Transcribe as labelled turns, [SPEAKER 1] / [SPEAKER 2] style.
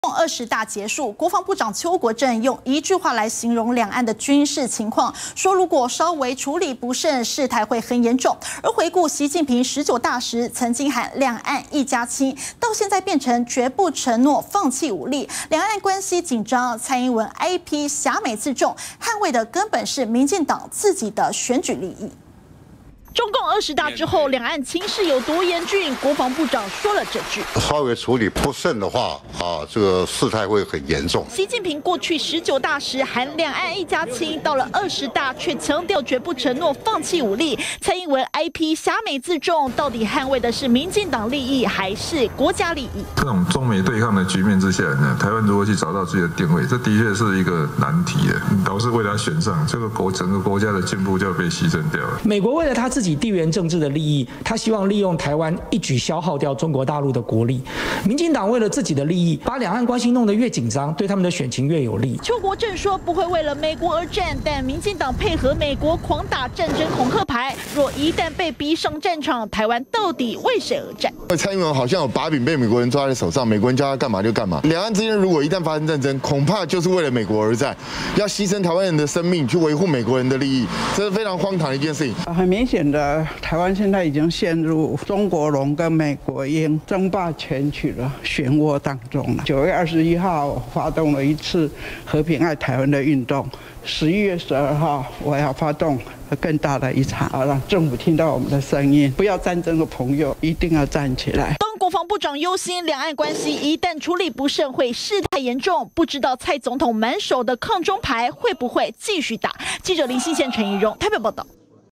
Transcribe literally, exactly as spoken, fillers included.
[SPEAKER 1] 二十大结束，国防部长邱国正用一句话来形容两岸的军事情况，说如果稍微处理不慎，事态会很严重。而回顾习近平十九大时曾经喊两岸一家亲，到现在变成绝不承诺放弃武力，两岸关系紧张。蔡英文 I P 侠美自重，捍卫的根本是民进党自己的选举利益。 中共二十大之后，两岸情势有多严峻？国防部长说了这句：
[SPEAKER 2] 稍微处理不慎的话，啊，这个事态会很严重。
[SPEAKER 1] 习近平过去十九大时喊两岸一家亲，到了二十大却强调绝不承诺放弃武力。蔡英文 I P 侠美自重，到底捍卫的是民进党利益还是国家利益？
[SPEAKER 3] 这种中美对抗的局面之下呢，台湾如何去找到自己的定位，这的确是一个难题的。导致为了选上，这个国整个国家的进步就要被牺牲掉了。
[SPEAKER 4] 美国为了他自己 自己地缘政治的利益，他希望利用台湾一举消耗掉中国大陆的国力。民进党为了自己的利益，把两岸关系弄得越紧张，对他们的选情越有利。
[SPEAKER 1] 邱国正说不会为了美国而战，但民进党配合美国狂打战争恐吓牌，若一旦被逼上战场，台湾到底为谁而战？
[SPEAKER 5] 蔡英文好像有把柄被美国人抓在手上，美国人叫他干嘛就干嘛。两岸之间如果一旦发生战争，恐怕就是为了美国而战，要牺牲台湾人的生命去维护美国人的利益，这是非常荒唐的一件事情。
[SPEAKER 6] 很明显的。 台湾现在已经陷入中国龙跟美国鹰争霸全曲的漩涡当中了。九月二十一号发动了一次和平爱台湾的运动，十一月十二号我要发动更大的一场，啊，让政府听到我们的声音，不要战争的朋友一定要站起来。
[SPEAKER 1] 国防部长忧心，两岸关系一旦处理不慎，会事态严重。不知道蔡总统满手的抗中牌会不会继续打？记者林信宪、陈怡蓉台北报道。